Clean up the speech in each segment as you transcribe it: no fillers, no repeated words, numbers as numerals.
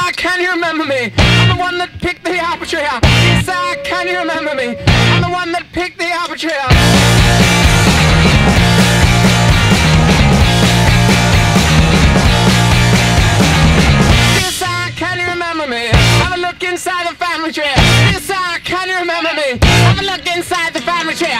sir, can you remember me? I'm the one that picked the apple tree. Dear sir, can you remember me? I'm the one that picked the apple tree. Dear sir, can you remember me? Have a look inside the family tree. Dear sir, can you remember me? Have a look inside the family tree.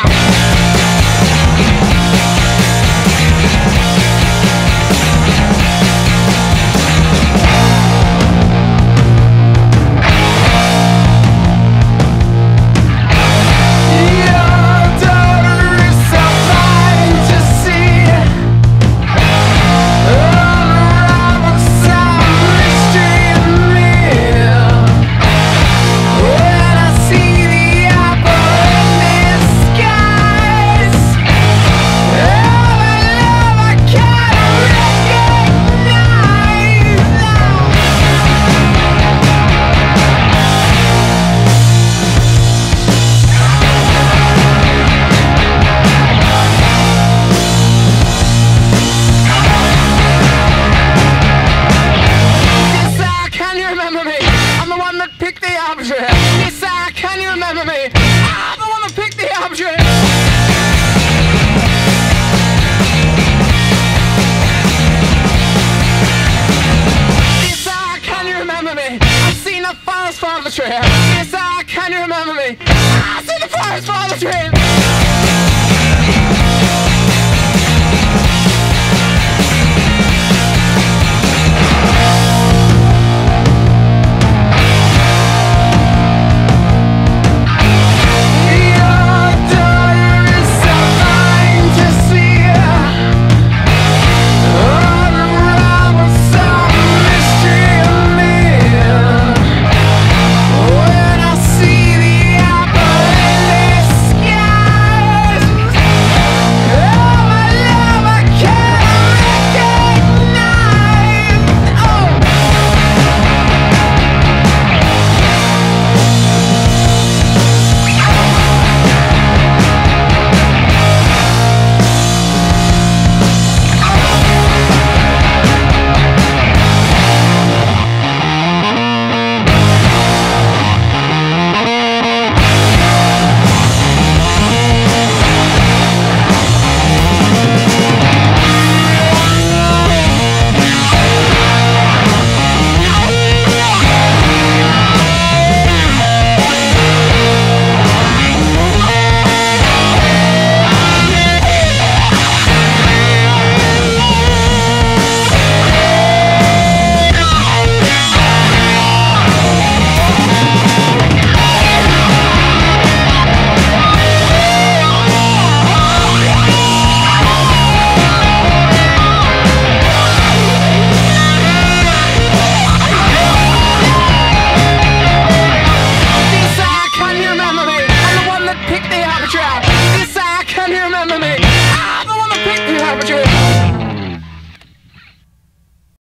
Yes, sir, can you remember me? I'm the one that picked the apple tree. Yes, sir, can you remember me? I've seen the forest for the tree. Yes, sir, can you remember me? I've seen the forest for the tree.